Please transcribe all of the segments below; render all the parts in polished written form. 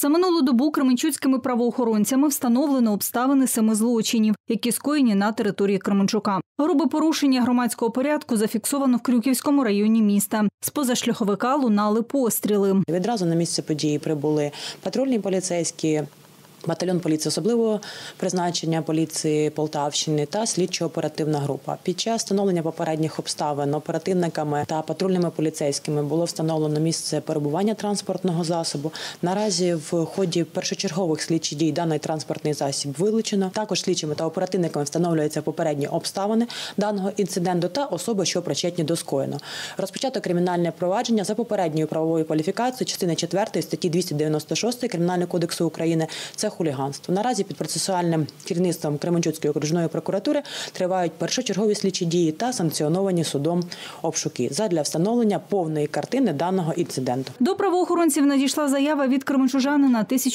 За минулу добу кременчуцькими правоохоронцями встановлено обставини 7 злочинів, які скоєні на території Кременчука. Грубе порушення громадського порядку зафіксовано в Крюківському районі міста. З позашляховика лунали постріли. Відразу на місце події прибули патрульні поліцейські, батальйон поліції особливого призначення поліції Полтавщини та слідчо-оперативна група. Під час встановлення попередніх обставин оперативниками та патрульними поліцейськими було встановлено місце перебування транспортного засобу. Наразі в ході першочергових слідчих дій даний транспортний засіб вилучено. Також слідчими та оперативниками встановлюються попередні обставини даного інциденту та особи, що причетні до скоєного. Розпочато кримінальне провадження за попередньою правовою кваліфікацією частини 4 статті 296 Кримінального кодексу України – це хуліганство. Наразі під процесуальним керівництвом Кременчуцької окружної прокуратури тривають першочергові слідчі дії та санкціоновані судом обшуки задля встановлення повної картини даного інциденту. До правоохоронців надійшла заява від кременчужанина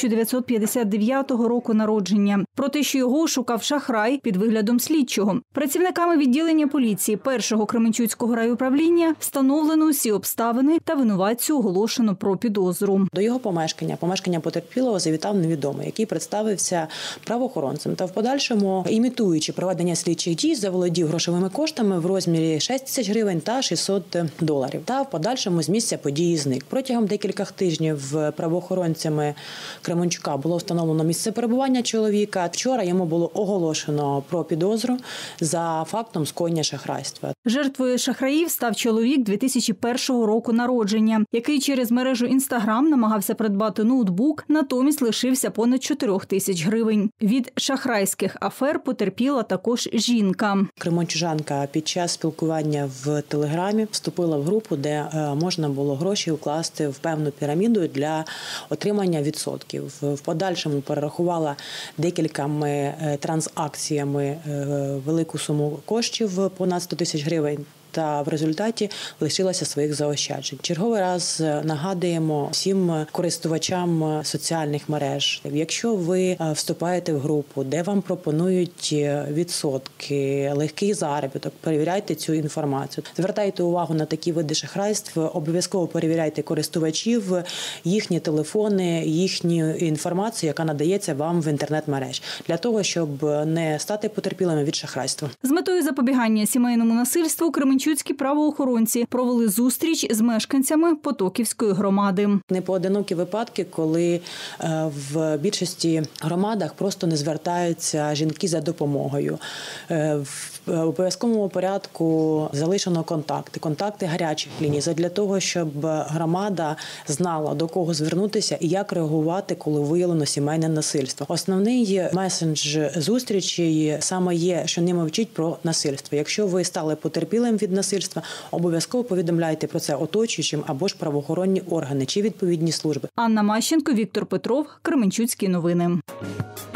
1959 року народження про те, що його шукав шахрай під виглядом слідчого. Працівниками відділення поліції 1-го Кременчуцького райуправління встановлено усі обставини та винуватцю оголошено про підозру. До його помешкання потерпілого завітав невідомий, який представився правоохоронцем та в подальшому, імітуючи проведення слідчих дій, заволодів грошовими коштами в розмірі 6 тисяч гривень та $600. Та в подальшому з місця події зник. Протягом декількох тижнів правоохоронцями Кременчука було встановлено місце перебування чоловіка. Вчора йому було оголошено про підозру за фактом скоєння шахрайства. Жертвою шахраїв став чоловік 2001 року народження, який через мережу Інстаграм намагався придбати ноутбук, натомість лишився понад 4 тисяч гривень. Від шахрайських афер потерпіла також жінка. Кременчужанка під час спілкування в Телеграмі вступила в групу, де можна було гроші укласти в певну піраміду для отримання відсотків. В подальшому перерахувала декількома транзакціями велику суму коштів, понад 100 тисяч гривень. Та в результаті лишилася своїх заощаджень. Черговий раз нагадуємо всім користувачам соціальних мереж, якщо ви вступаєте в групу, де вам пропонують відсотки, легкий заробіток, перевіряйте цю інформацію. Звертайте увагу на такі види шахрайств, обов'язково перевіряйте користувачів, їхні телефони, їхню інформацію, яка надається вам в інтернет-мереж, для того, щоб не стати потерпілими від шахрайства. З метою запобігання сімейному насильству кременчуцькі правоохоронці провели зустріч з мешканцями Потоківської громади. Непоодинокі випадки, коли в більшості громадах просто не звертаються жінки за допомогою. В обов'язковому порядку залишено контакти гарячих ліній, для того, щоб громада знала, до кого звернутися і як реагувати, коли виявлено сімейне насильство. Основний меседж зустрічі саме є, що не мовчіть про насильство. Якщо ви стали потерпілим від насильства, обов'язково повідомляйте про це оточуючим або ж правоохоронні органи чи відповідні служби. Анна Мащенко, Віктор Петров, Кременчуцькі новини.